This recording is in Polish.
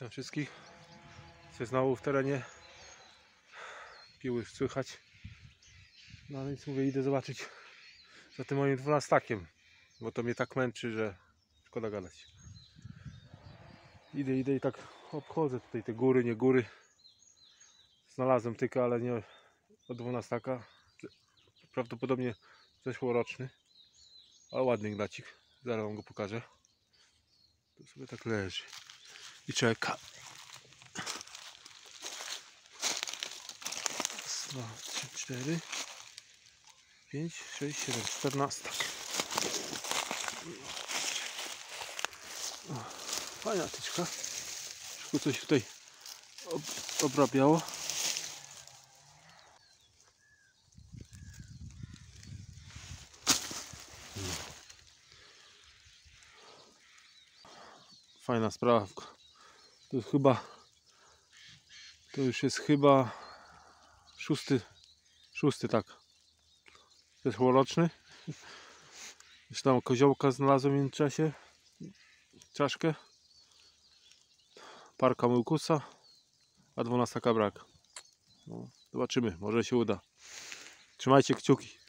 Witam wszystkich. Jesteś znowu w terenie. Piły słychać. No więc mówię, idę zobaczyć za tym moim 12-takiem, bo to mnie tak męczy, że szkoda gadać. Idę i tak obchodzę tutaj te góry, nie góry. Znalazłem tyka, ale nie od 12-taka. Prawdopodobnie zeszłoroczny, ale ładny gnacik. Zaraz wam go pokażę. Tu sobie tak leży i czeka. 2, 3, 4, 5, 6, 7, 14. Fajna tyczka. Wszystko coś tutaj obrabiało. Fajna sprawa. To jest chyba, to już jest chyba szósty tak. Zeszłoroczny. Już tam koziołka znalazłem w międzyczasie. Czaszkę. Parka Myłkusa. A 12 brak. No, zobaczymy, może się uda. Trzymajcie kciuki.